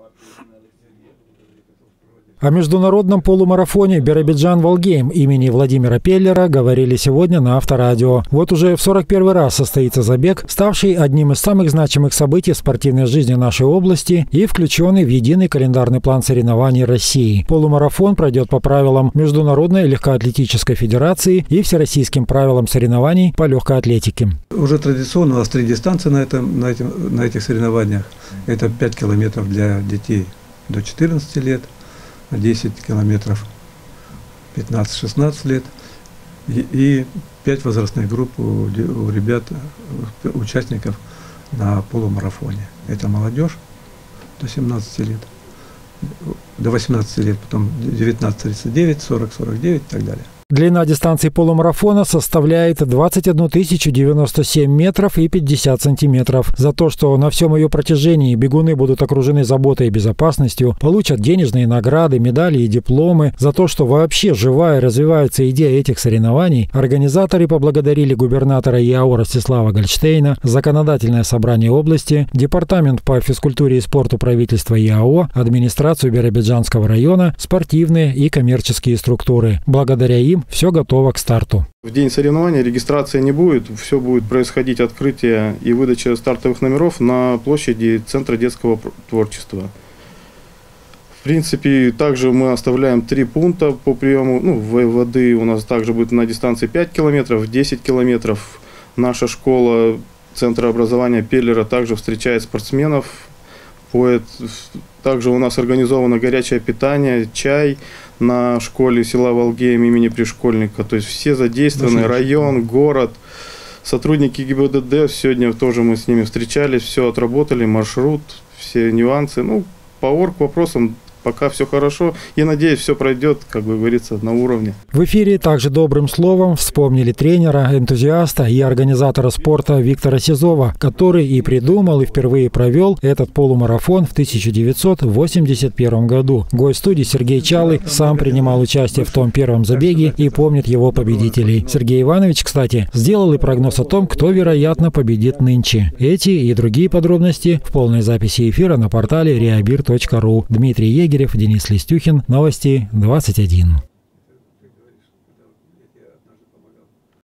О международном полумарафоне «Биробиджан-Волгейм» имени Владимира Пеллера говорили сегодня на Авторадио. Вот уже в 41-й раз состоится забег, ставший одним из самых значимых событий в спортивной жизни нашей области и включенный в единый календарный план соревнований России. Полумарафон пройдет по правилам Международной легкоатлетической федерации и всероссийским правилам соревнований по легкой атлетике. Уже традиционно у нас 3 дистанции на этих соревнованиях. Это 5 километров для детей до 14 лет. 10 километров 15-16 лет и 5 возрастных групп у ребят, участников на полумарафоне. Это молодежь до 17 лет, до 18 лет, потом 19-39, 40-49 и так далее. Длина дистанции полумарафона составляет 21 097 метров и 50 сантиметров. За то, что на всем ее протяжении бегуны будут окружены заботой и безопасностью, получат денежные награды, медали и дипломы. За то, что вообще жива и развивается идея этих соревнований, организаторы поблагодарили губернатора ЯО Ростислава Гольштейна, законодательное собрание области, департамент по физкультуре и спорту правительства ЯО, администрацию Биробиджанского района, спортивные и коммерческие структуры. Благодаря им все готово к старту. В день соревнований регистрации не будет, все будет происходить открытие и выдача стартовых номеров на площади Центра детского творчества. В принципе, также мы оставляем 3 пункта по приему воды. У нас также будет на дистанции 5 километров, 10 километров. Наша школа Центра образования Пеллера также встречает спортсменов. Также у нас организовано горячее питание, чай на школе села Волгейм имени Пришкольника. То есть все задействованы, район, город, сотрудники ГИБДД. Сегодня тоже мы с ними встречались, все отработали, маршрут, все нюансы. По орг-вопросам пока все хорошо. И надеюсь, все пройдет, как говорится, на уровне. В эфире также добрым словом вспомнили тренера, энтузиаста и организатора спорта Виктора Сизова, который и придумал, и впервые провел этот полумарафон в 1981 году. Гость студии Сергей Чалый сам принимал участие в том первом забеге и помнит его победителей. Сергей Иванович, кстати, сделал и прогноз о том, кто, вероятно, победит нынче. Эти и другие подробности в полной записи эфира на портале reabir.ru. Дмитрий Егерев, Денис Листюхин. Новости 21.